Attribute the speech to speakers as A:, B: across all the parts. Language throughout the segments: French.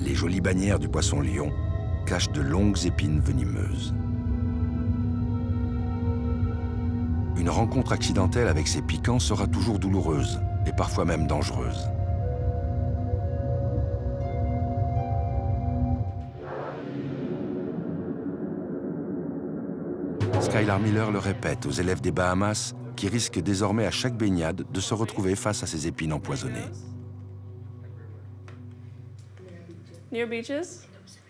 A: les jolies bannières du poisson-lion cachent de longues épines venimeuses. Une rencontre accidentelle avec ces piquants sera toujours douloureuse et parfois même dangereuse. Skylar Miller le répète aux élèves des Bahamas qui risquent désormais à chaque baignade de se retrouver face à ces épines empoisonnées.
B: Near beaches?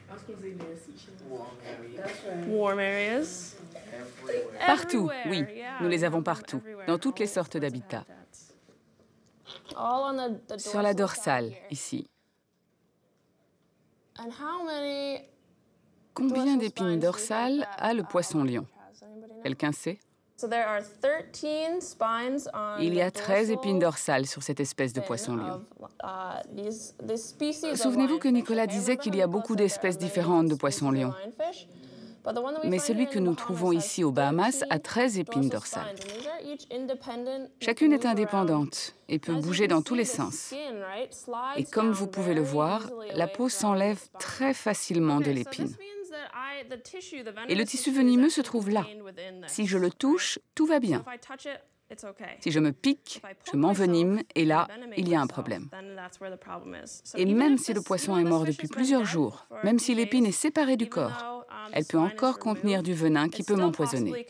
B: Warm areas?
C: Partout, oui. Nous les avons partout, dans toutes les sortes d'habitats. Sur la dorsale, ici. Combien d'épines dorsales a le poisson-lion? Quelqu'un sait? Il y a 13 épines dorsales sur cette espèce de poisson-lion. Souvenez-vous que Nicolas disait qu'il y a beaucoup d'espèces différentes de poissons-lions. Mais celui que nous trouvons ici aux Bahamas a 13 épines dorsales. Chacune est indépendante et peut bouger dans tous les sens. Et comme vous pouvez le voir, la peau s'enlève très facilement de l'épine. Et le tissu venimeux se trouve là. Si je le touche, tout va bien. Si je me pique, je m'envenime et là, il y a un problème. Et même si le poisson est mort depuis plusieurs jours, même si l'épine est séparée du corps, elle peut encore contenir du venin qui peut m'empoisonner.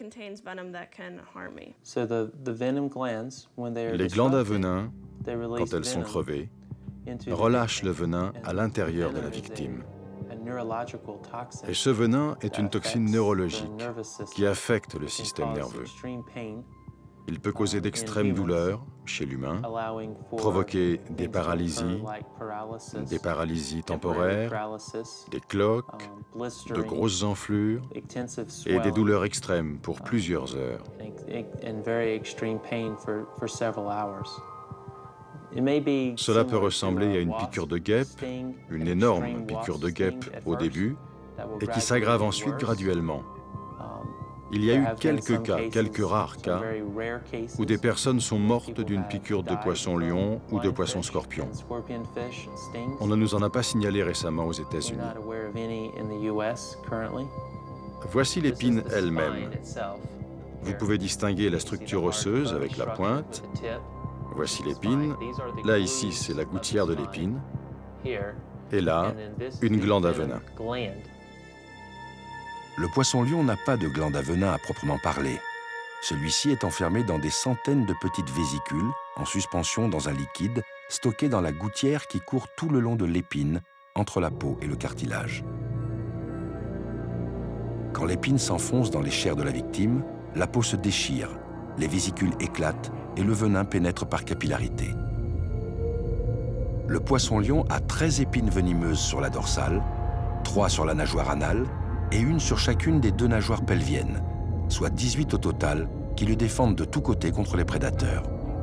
D: Les glandes à venin, quand elles sont crevées, relâchent le venin à l'intérieur de la victime. Et ce venin est une toxine neurologique qui affecte le système nerveux. Il peut causer d'extrêmes douleurs chez l'humain, provoquer des paralysies temporaires, des cloques, de grosses enflures et des douleurs extrêmes pour plusieurs heures. Cela peut ressembler à une piqûre de guêpe, une énorme piqûre de guêpe au début, et qui s'aggrave ensuite graduellement. Il y a eu quelques cas, quelques rares cas, où des personnes sont mortes d'une piqûre de poisson-lion ou de poisson-scorpion. On ne nous en a pas signalé récemment aux États-Unis. Voici l'épine elle-même. Vous pouvez distinguer la structure osseuse avec la pointe. Voici l'épine. Là, ici, c'est la gouttière de l'épine. Et là, une glande à venin.
A: Le poisson-lion n'a pas de glande à venin à proprement parler. Celui-ci est enfermé dans des centaines de petites vésicules en suspension dans un liquide stocké dans la gouttière qui court tout le long de l'épine, entre la peau et le cartilage. Quand l'épine s'enfonce dans les chairs de la victime, la peau se déchire, les vésicules éclatent et le venin pénètre par capillarité. Le poisson-lion a 13 épines venimeuses sur la dorsale, 3 sur la nageoire anale et une sur chacune des 2 nageoires pelviennes, soit 18 au total, qui le défendent de tous côtés contre les prédateurs.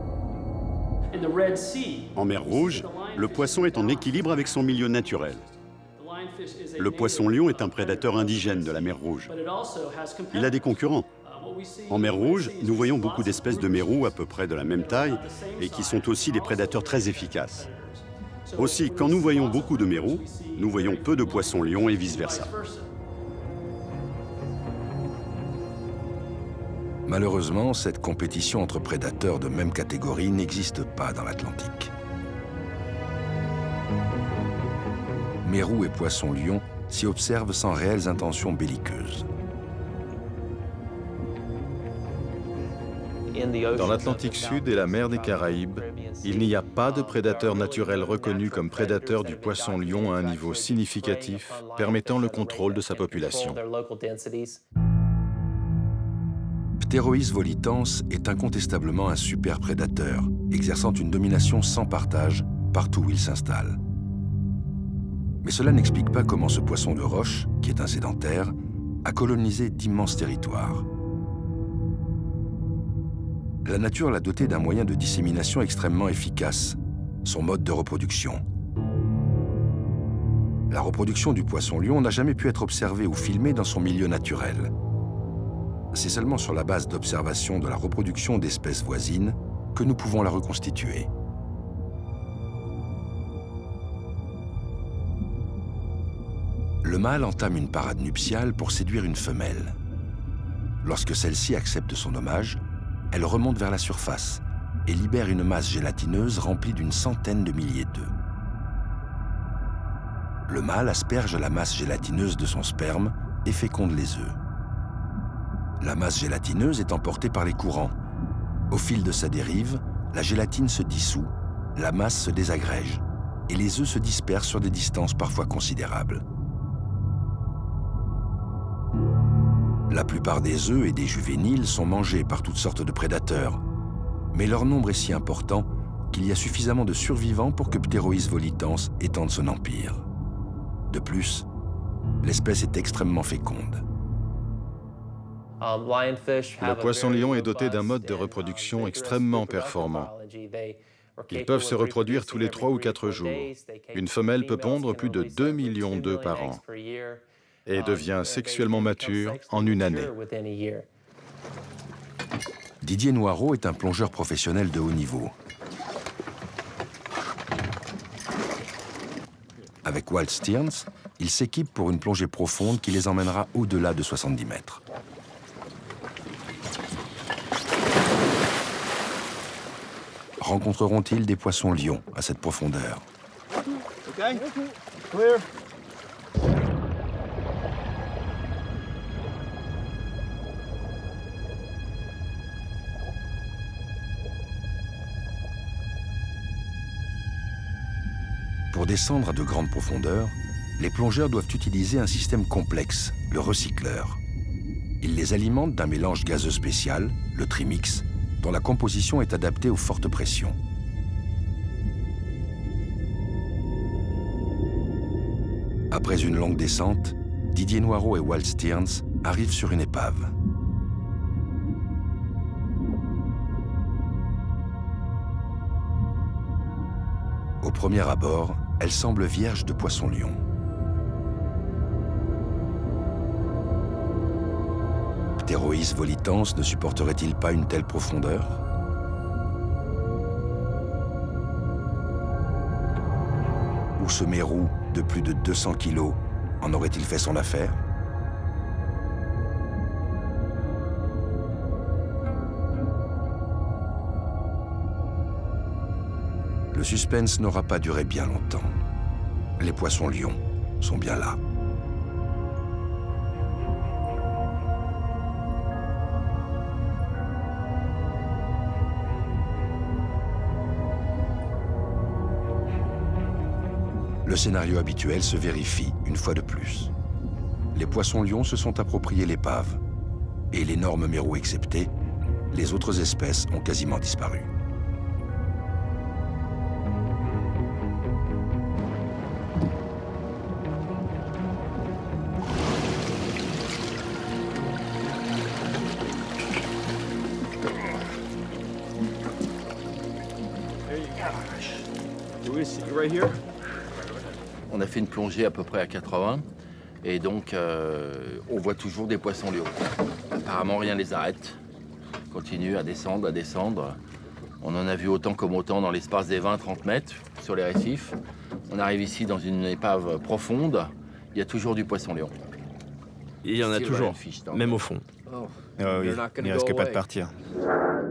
E: En mer Rouge, le poisson est en équilibre avec son milieu naturel. Le poisson-lion est un prédateur indigène de la mer Rouge. Il a des concurrents. En mer Rouge, nous voyons beaucoup d'espèces de mérous à peu près de la même taille et qui sont aussi des prédateurs très efficaces. Aussi, quand nous voyons beaucoup de mérous, nous voyons peu de poissons-lions et vice-versa.
A: Malheureusement, cette compétition entre prédateurs de même catégorie n'existe pas dans l'Atlantique. Mérous et poissons-lions s'y observent sans réelles intentions belliqueuses.
D: Dans l'Atlantique Sud et la mer des Caraïbes, il n'y a pas de prédateur naturel reconnu comme prédateur du poisson-lion à un niveau significatif permettant le contrôle de sa population.
A: Pterois volitans est incontestablement un super prédateur, exerçant une domination sans partage partout où il s'installe. Mais cela n'explique pas comment ce poisson de roche, qui est un sédentaire, a colonisé d'immenses territoires. La nature l'a doté d'un moyen de dissémination extrêmement efficace, son mode de reproduction. La reproduction du poisson-lion n'a jamais pu être observée ou filmée dans son milieu naturel. C'est seulement sur la base d'observation de la reproduction d'espèces voisines que nous pouvons la reconstituer. Le mâle entame une parade nuptiale pour séduire une femelle. Lorsque celle-ci accepte son hommage, elle remonte vers la surface et libère une masse gélatineuse remplie d'une centaine de milliers d'œufs. Le mâle asperge la masse gélatineuse de son sperme et féconde les œufs. La masse gélatineuse est emportée par les courants. Au fil de sa dérive, la gélatine se dissout, la masse se désagrège et les œufs se dispersent sur des distances parfois considérables. La plupart des œufs et des juvéniles sont mangés par toutes sortes de prédateurs, mais leur nombre est si important qu'il y a suffisamment de survivants pour que Pterois volitans étende son empire. De plus, l'espèce est extrêmement féconde.
D: Le poisson-lion est doté d'un mode de reproduction extrêmement performant. Ils peuvent se reproduire tous les 3 ou 4 jours. Une femelle peut pondre plus de 2 millions d'œufs par an et devient sexuellement mature en une année.
A: Didier Noireau est un plongeur professionnel de haut niveau. Avec Walt Stearns, il s'équipe pour une plongée profonde qui les emmènera au-delà de 70 mètres. Rencontreront-ils des poissons-lions à cette profondeur?
F: Okay. Clear.
A: Pour descendre à de grandes profondeurs, les plongeurs doivent utiliser un système complexe, le recycleur. Ils les alimentent d'un mélange gazeux spécial, le trimix, dont la composition est adaptée aux fortes pressions. Après une longue descente, Didier Noireau et Walt Stearns arrivent sur une épave. Au premier abord, elle semble vierge de poissons-lions. Pterois volitans ne supporterait-il pas une telle profondeur? Ou ce mérou de plus de 200 kilos en aurait-il fait son affaire? Le suspense n'aura pas duré bien longtemps. Les poissons-lions sont bien là. Le scénario habituel se vérifie une fois de plus. Les poissons-lions se sont appropriés l'épave. Et l'énorme mérou excepté, les autres espèces ont quasiment disparu.
G: On a fait une plongée à peu près à 80 et donc on voit toujours des poissons-lions. Apparemment rien ne les arrête. Ils continuent à descendre, à descendre. On en a vu autant comme autant dans l'espace des 20-30 mètres sur les récifs. On arrive ici dans une épave profonde, il y a toujours du poisson-lion.
H: Il y en a toujours, même au fond.
F: Oh oui, il ne risque pas de partir.